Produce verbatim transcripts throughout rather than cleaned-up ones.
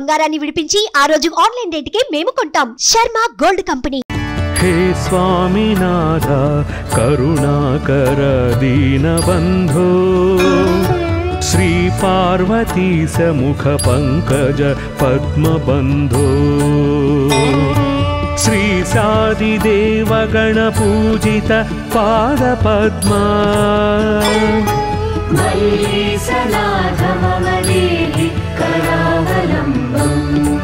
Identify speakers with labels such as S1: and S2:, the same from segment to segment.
S1: బంగారాన్ని విడిపించి ఆ రోజు ఆన్లైన్ రేటుకే మేము కొంటాం. Sharma gold company.
S2: हे स्वामीनाथ करुणाकर दीनबन्धो श्री पार्वती समुख पंकज पद्मबन्धो श्री सादिदेव गणपूजित पादपद्मा
S3: वल्लीसनाथ मम देहि करावलम्बम्।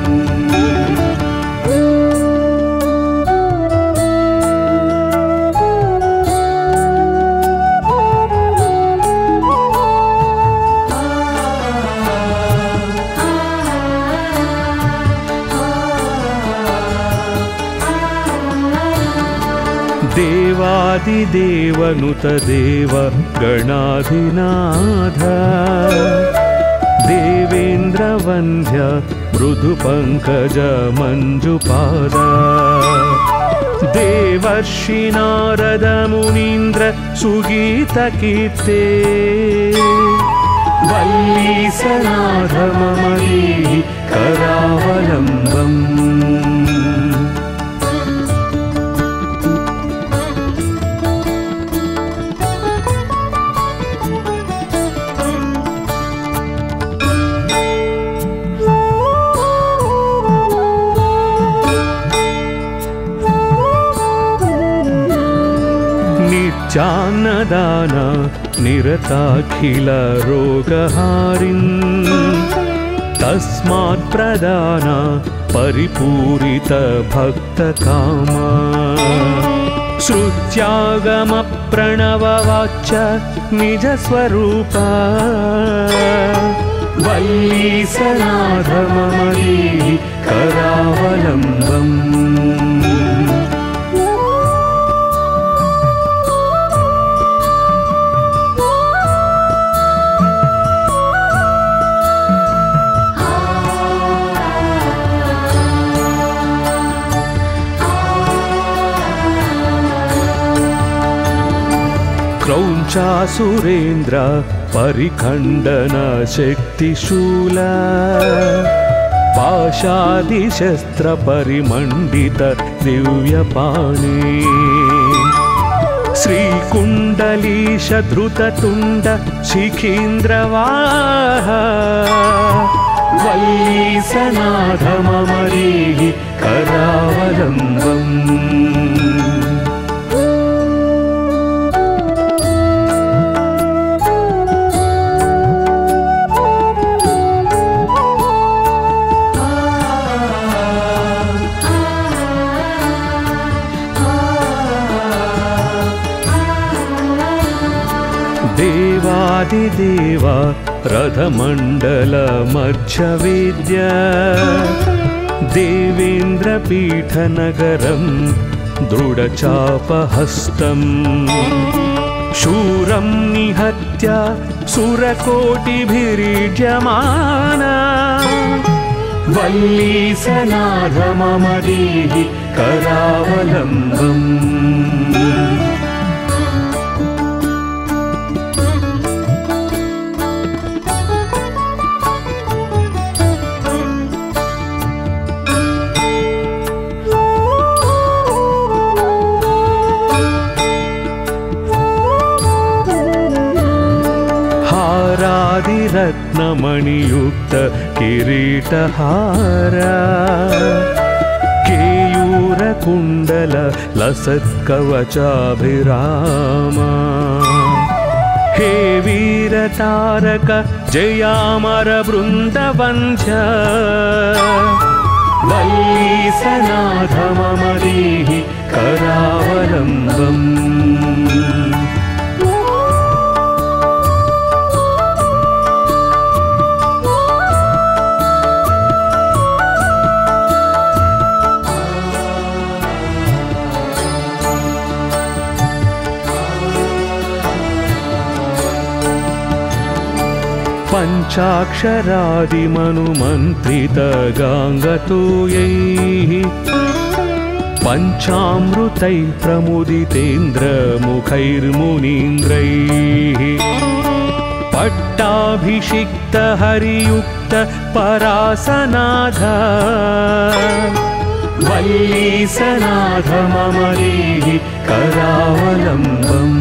S2: देवादिदेवनुत देव गणाधिनाथ देवेन्द्र वन्द्य मृदु पंकज मंजुपाद देवर्षि नारद मुनीन्द्र सुगीत कीर्ते वल्लीसनाथ मम देहि करावलम्बम्। नित्यान्नदान निरताखिल रोगहारिन् तस्मात् प्रदान परिपूरित भक्तकामा श्रुत्यागम प्रणववाच्य निज स्वरूपा वल्लीसनाथ मम देहि करावलम्बम्। क्रौञ्चासुरेन्द्र परिखण्डन शक्तिशूल पाशादिशस्त्र परिमण्डित दिव्यपाणि श्रीकुण्डलीश धृततुण्ड शिखीन्द्रवाह वल्लीसनाथ मम देहि करावलम्बम्। देवादिदेव रथमण्डल मध्यवेद्य देवेन्द्रपीठनगरं दृढचापहस्तम् शूरं निहत्य सुरकोटिभिरीड्यमाना वल्लीसनाथ मम देहि करावलम्बम्। रत्नमणियुक्त किरीटहार केयूरकुण्डल लसत्कवचाभिरामा हे वीरतारक जयामर वृन्दवन्ध्य वल्लीसनाथ मम देहि करावलम्बम्। पंचाक्षरादिमनुमन्त्रित गाङ्गतोयैः पंचामृतैः प्रमुदितेन्द्र मुखैर्मुनीन्द्रैः पट्टाभिषिक्त हरियुक्त पूजित परासनाथ वल्लीसनाथ मम देहि करावलम्बम्।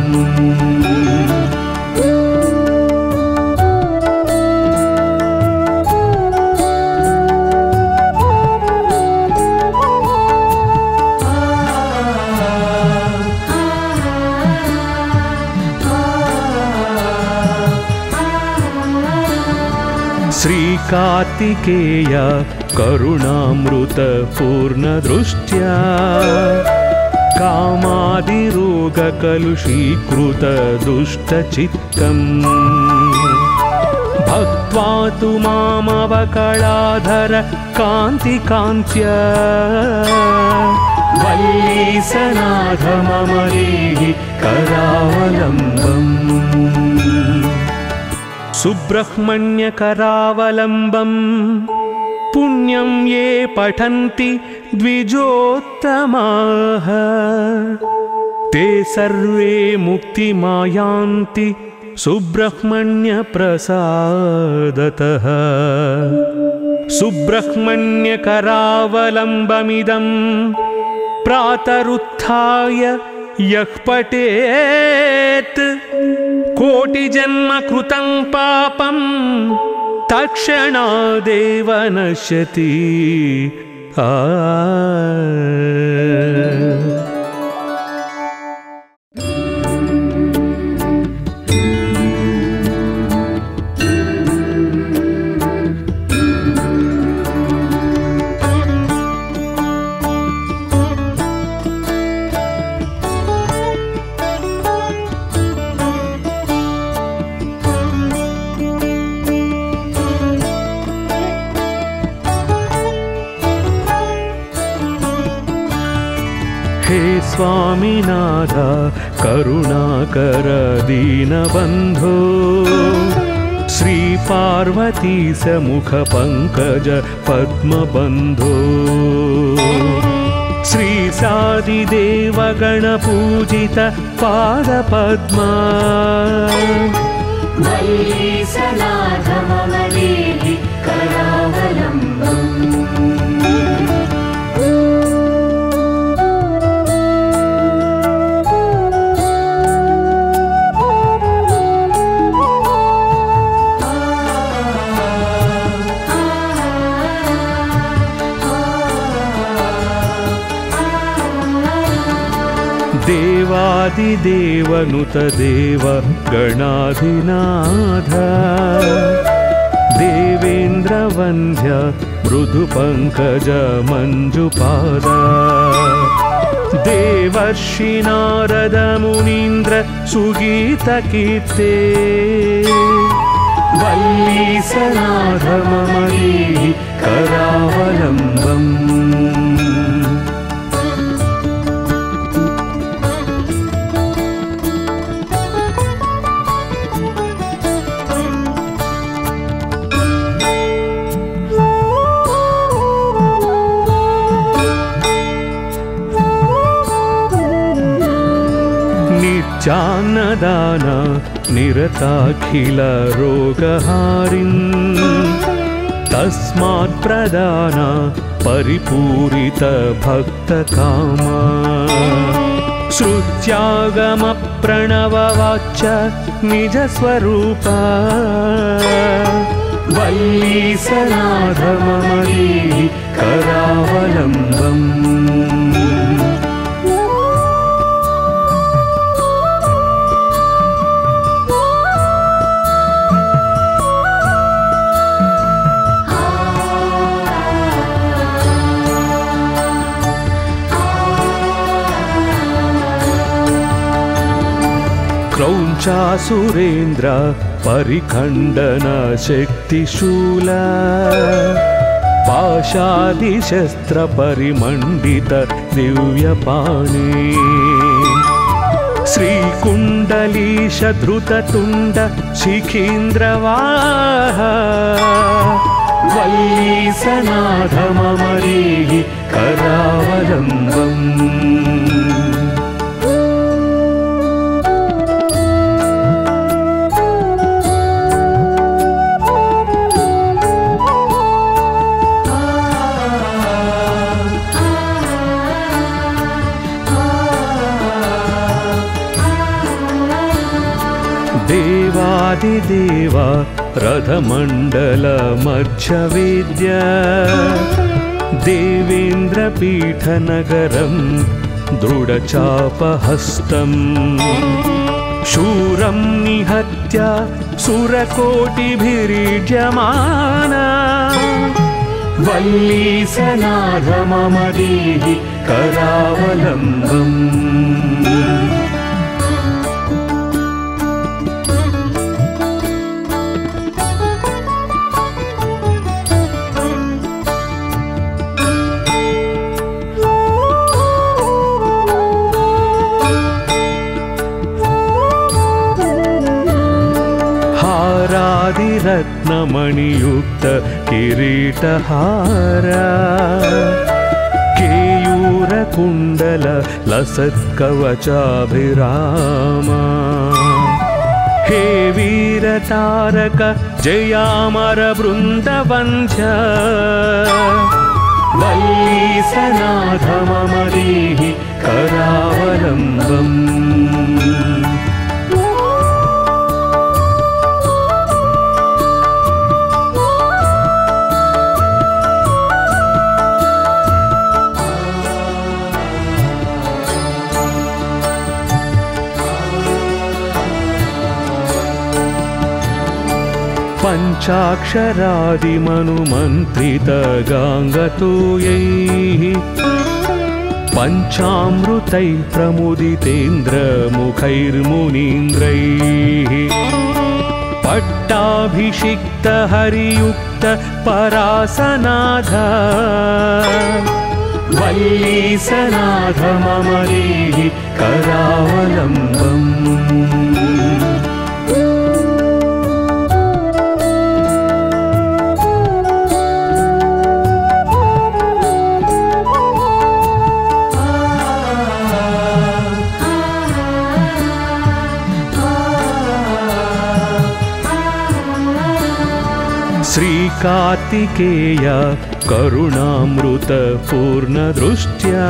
S2: श्रीकार्तिकेय करुणामृतपूर्णदृष्ट्या कामादिरोगकलुषीकृतदुष्टचित्तम् भक्त्वा तु मामवकलाधर कान्तिकान्त्या वल्लीसनाथ मम देहि करावलम्बम्। सुब्रह्मण्यकरावलम्बम् पुण्यं ये पठन्ति द्विजोत्तमाः ते सर्वे मुक्तिमायान्ति सुब्रह्मण्यप्रसादतः। सुब्रह्मण्यकरावलम्बमिदं प्रातरुत्थाय यः पठेत् कोटिजन्म कृतं पापं तत्क्षणादेव नश्यति। आ हे स्वामिनाथ करुणाकर दीनबन्धो श्रीपार्वती समुख पंकज पद्मबन्धो श्रीसादिदेव गणपूजित पादपद्मा
S3: वल्लीसनाथ मम देहि करावलम्बम्।
S2: देवादिदेवनुत देव गणाधिनाथ देवेन्द्रवन्द्य मृदुपङ्कज मञ्जुपाद देवर्षि नारद मुनीन्द्र सुगीतकीर्ते वल्लीसनाथ मम देहि करावलम्बम्। नित्यान्नदान निरताखिल रोगहारिन् तस्मात् प्रदान परिपूरित भक्तकामा श्रुत्यागम प्रणववाच निजस्वरूपा वल्लीसनाथ मम देहि करावलम्बम्। क्रौञ्चासुरेन्द्र परिखण्डन शक्तिशूल पाशादिशस्त्र परिमण्डित दिव्यपाणि श्रीकुण्डलीश धृततुण्ड शिखीन्द्रवाह वल्लीसनाथ मम देहि करावलम्बम्। देवादिदेवा रथमण्डलमध्यवेद्य देवेन्द्रपीठनगरं दृढचापहस्तम् शूरं निहत्य सुरकोटिभिरीड्यमाना
S3: वल्लीसनाथ मम देहि करावलम्बम्
S2: रत्नमणियुक्त किरीटहारा केयूरकुण्डल लसत्कवचाभिरामा हे वीरतारक जयामर बृन्दवन्ध्य
S3: वल्लीसनाथ मम देहि करावलम्बम्
S2: पञ्चाक्षरादिमनुमन्त्रितगाङ्गतोयैः पञ्चामृतैः प्रमुदितेन्द्रमुखैर्मुनीन्द्रैः पट्टाभिषिक्त हरियुक्त परासनाथ
S3: वल्लीसनाथ मम देहि करावलम्बम्
S2: श्रीकार्तिकेय करुणामृतपूर्णदृष्ट्या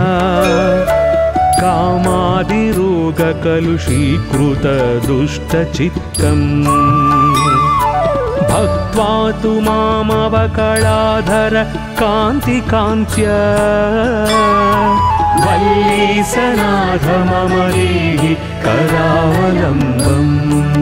S2: कामादिरोगकलुषीकृत दुष्टचित्तम् भक्त्वा तु मामवकलाधर कान्तिकान्त्या
S3: वल्लीसनाथ मम देहि करावलम्बम्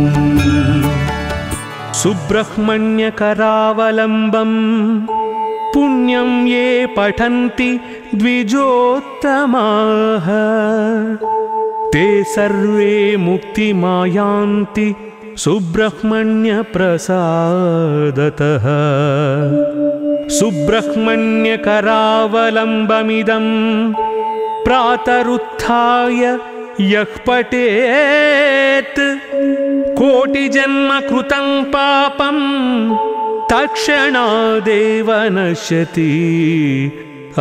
S2: सुब्रह्मण्यकरावलम्बं पुण्यं ये पठन्ति द्विजोत्तमाः ते सर्वे मुक्तिमायान्ति सुब्रह्मण्यप्रसादतः सुब्रह्मण्यकरावलम्बमिदं प्रातरुत्थाय यः पठेत् कोटिजन्म कृतं पापं तत्क्षणादेव नश्यति। आ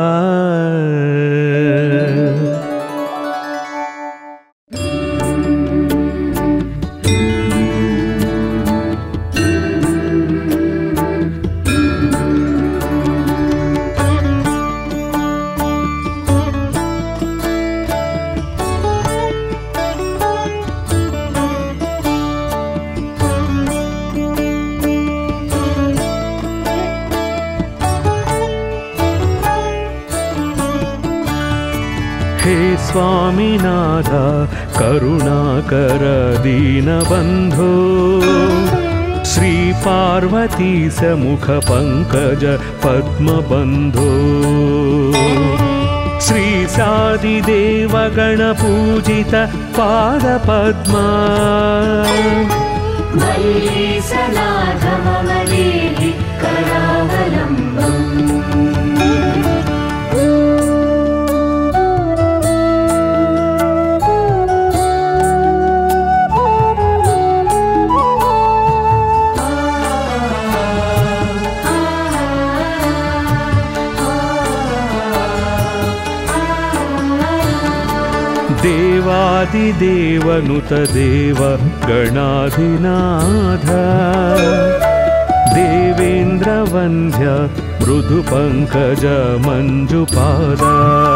S2: हे स्वामिनाथ करुणाकर दीनबन्धो श्रीपार्वती समुख पंकज पद्मबन्धो श्रीसादिदेव गणपूजित पादपद्मा
S3: वल्लीसनाथ मम देहि करावलम्बम्
S2: देवादिदेवनुत देव गणाधिनाथ देवेन्द्रवन्द्य मृदु पंकज मंजुपादा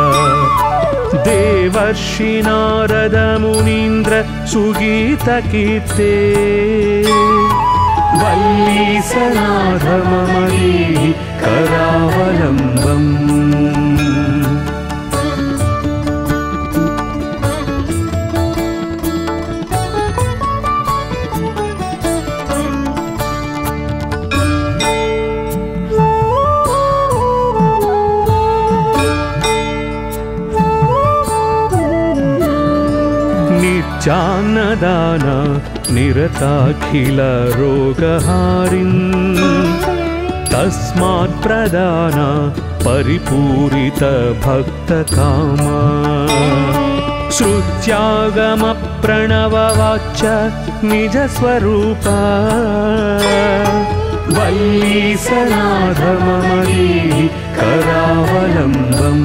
S2: देवर्षि नारद मुनीन्द्र सुगीत कीर्ते
S3: वल्लीसनाथ मम देहि करावलम्बम्
S2: नित्यान्नदान निरताखिल रोगहारिन् तस्मात् प्रदान परिपूरित भक्तकामा श्रुत्यागम प्रणववाच निज स्वरूपा
S3: वल्लीसनाथ मम देहि करावलम्बम्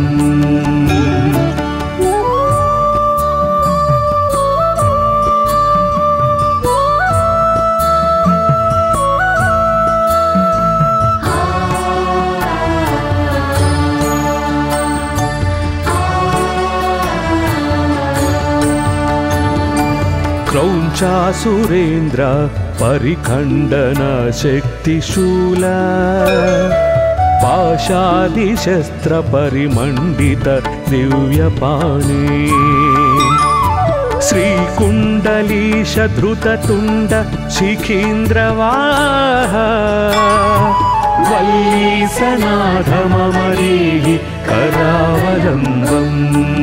S2: क्रौञ्चासुरेन्द्र परिखण्डन शक्तिशूल पाशादिशस्त्र परिमण्डित दिव्यपाणि श्रीकुण्डलीश धृततुण्ड शिखीन्द्रवाह
S3: वल्लीसनाथ मम देहि करावलम्बम्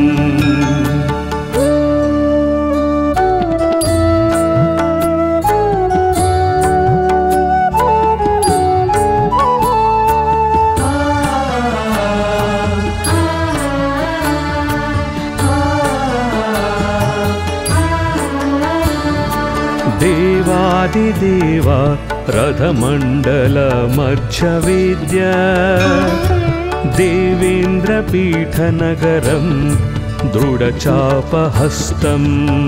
S2: देवादिदेव रथमण्डल मध्यवेद्य देवेन्द्रपीठनगरं दृढचापहस्तम्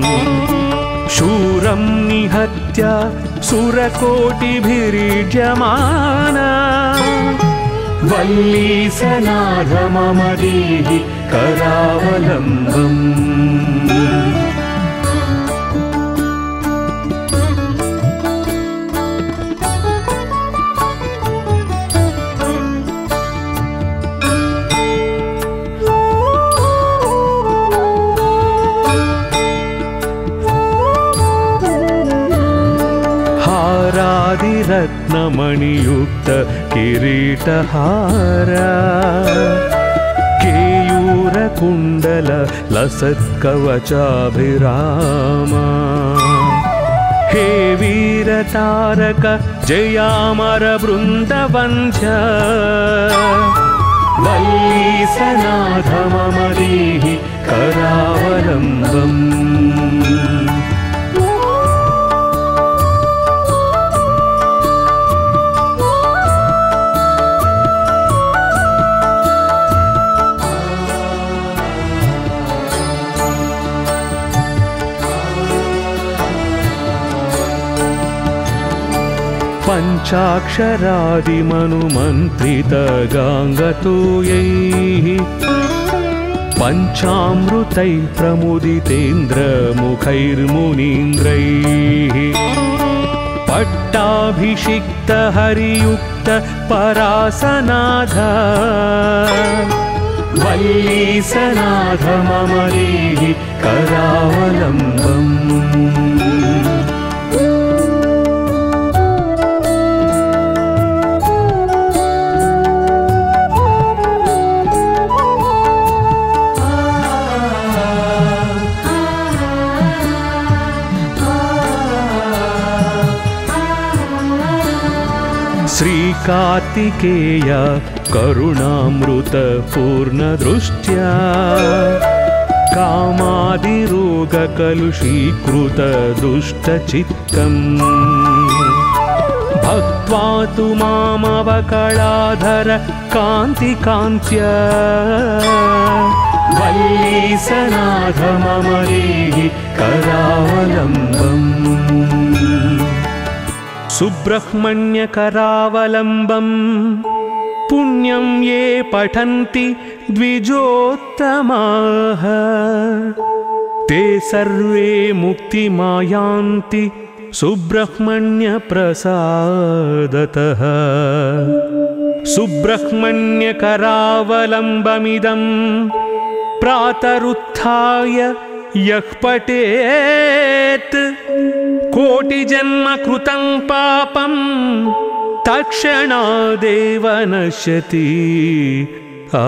S2: शूरं निहत्य सुरकोटिभिरीड्यमाना
S3: वल्लीसनाथ मम देहि करावलम्बम्
S2: रत्नमणियुक्त किरीटहार केयूरकुण्डल लसत्कवचाभिरामा हे वीरतारक जयामर वृन्दवन्ध्य
S3: वल्लीसनाथ मम देहि करावलम्बम्
S2: पञ्चाक्षरादिमनुमन्त्रित गाङ्गतोयैः पञ्चामृतैः प्रमुदितेन्द्रमुखैर्मुनीन्द्रैः पट्टाभिषिक्त हरियुक्त परासनाथ
S3: वल्लीसनाथ मम देहि करावलम्बम्
S2: श्रीकार्तिकेय करुणामृत पूर्णदृष्ट्या कामादिरोगकलुषीकृत दुष्टचित्तम् भक्त्वा तु मामवकलाधर कान्तिकान्त्या
S3: वल्लीसनाथ मम देहि करावलम्बम्
S2: सुब्रह्मण्य करावलम्बम् पुण्यं ये पठन्ति द्विजोत्तमाः ते सर्वे मुक्तिमायान्ति सुब्रह्मण्यप्रसादतः सुब्रह्मण्यकरावलम्बमिदं प्रातरुत्थाय यः पठेत् कोटिजन्म कृतं पापं तत्क्षणादेव नश्यति। आ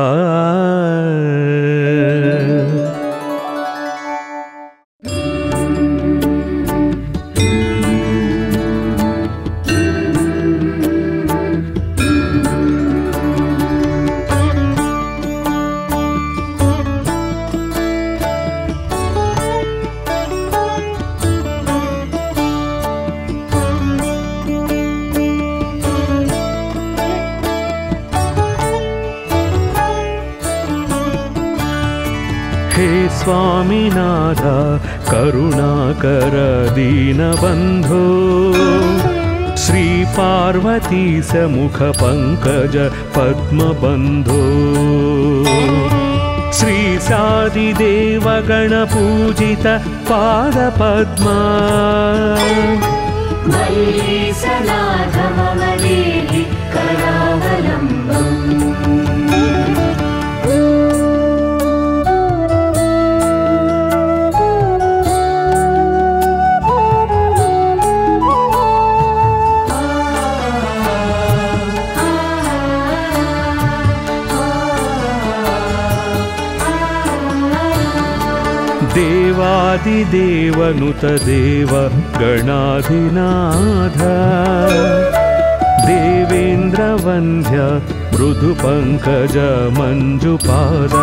S2: हे स्वामिनाथ करुणाकर दीनबन्धो श्रीपार्वती समुख पंकज पद्मबन्धो श्रीसादिदेव गणपूजित पादपद्मा
S3: वल्लीसनाथ मम देहि करावलम्बम्।
S2: देवादिदेवनुत देव गणाधिनाथ देवेन्द्रवन्द्य मृदुपङ्कज मञ्जुपाद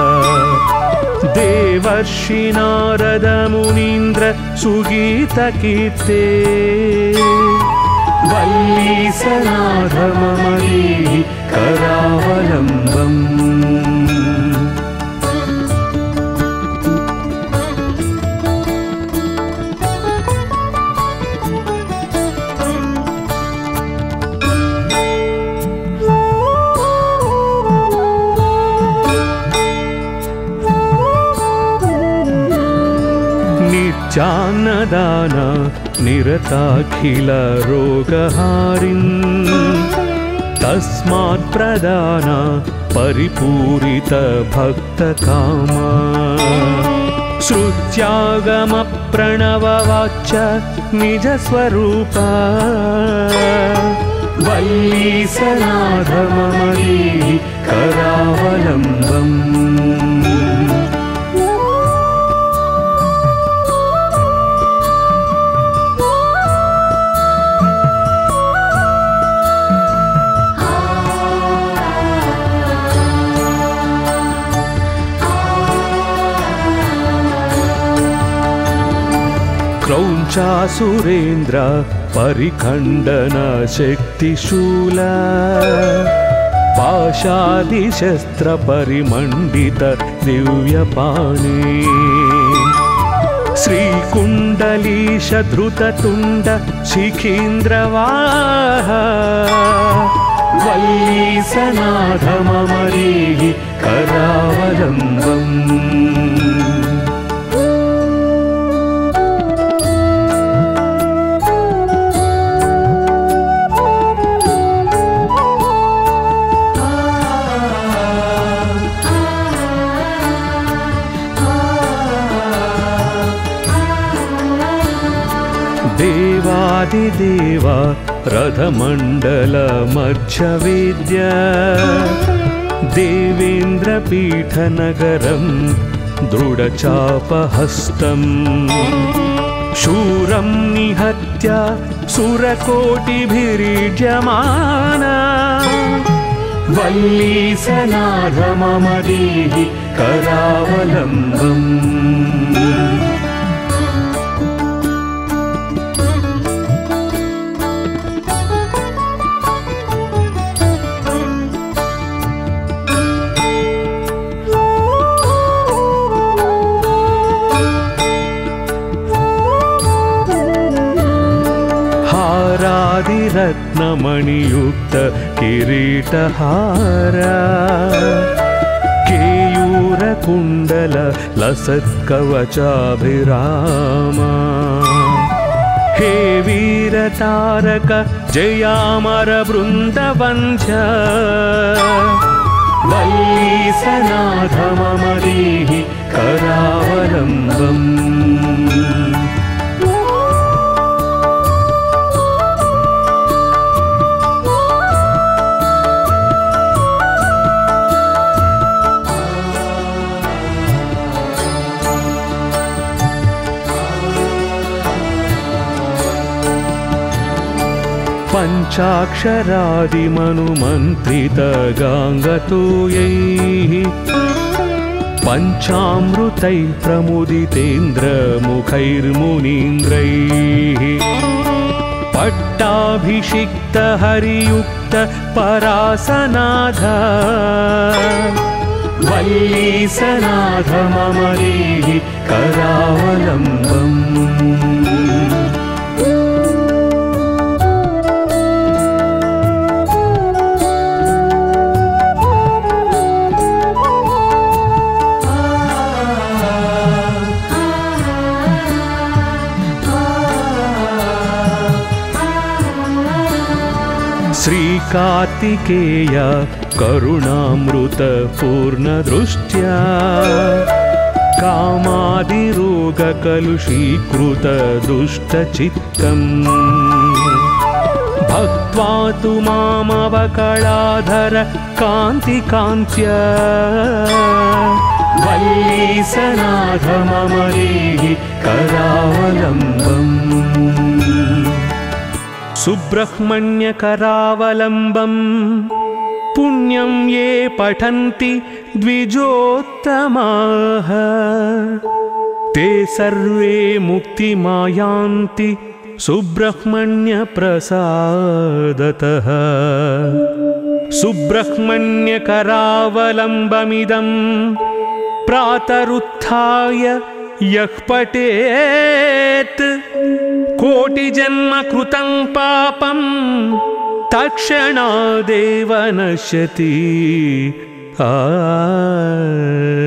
S2: देवर्षि नारद मुनीन्द्र सुगीतकीर्ते वल्लीसनाथ मम देहि करावलम्बम्। नित्यान्नदान निरताखिल रोगहारिन् तस्मात् प्रदान परिपूरित भक्तकामा श्रुत्यागम प्रणववाच निजस्वरूपा वल्लीसनाथ मम देहि करावलम्बम्। क्रौञ्चासुरेन्द्र परिखण्डन शक्तिशूल पाशादिशस्त्र परिमण्डित दिव्यपाणि श्रीकुण्डलीश धृततुण्ड शिखीन्द्रवाह वल्लीसनाथ मम देहि करावलम्बम्। देवादिदेव रथमण्डल मध्यवेद्य देवेन्द्रपीठनगरं दृढचापहस्तम् शूरं निहत्य सुरकोटिभिरीड्यमाना वल्लीसनाथ मम देहि करावलम्बम्। रत्न मणियुक्त किरीटहार केयूरकुण्डल लसत्कवचाभिरामा हे वीरतारक जयामर वृन्दवन्ध्य वल्लीसनाथ मम देहि करावलम्बम् पञ्चाक्षरादिमनुमन्त्रितगाङ्गतोयैः पञ्चामृतैः प्रमुदितेन्द्रमुखैर्मुनीन्द्रैः पट्टाभिषिक्त हरियुक्त परासनाथ वल्लीसनाथ मम देहि करावलम्बम् श्रीकार्तिकेय करुणामृत पूर्णदृष्ट्या कामादिरोगकलुषीकृत दुष्टचित्तम् भक्त्वा तु मामवकलाधर कान्तिकान्त्या वल्लीसनाथ मम देहि करावलम्बम् सुब्रह्मण्यकरावलम्बम् पुण्यं ये पठन्ति द्विजोत्तमाः ते सर्वे मुक्तिमायान्ति सुब्रह्मण्यप्रसादतः सुब्रह्मण्यकरावलम्बमिदं प्रातरुत्थाय यः पठेत् कोटिजन्म कृतं पापं तत्क्षणादेव नश्यति। आ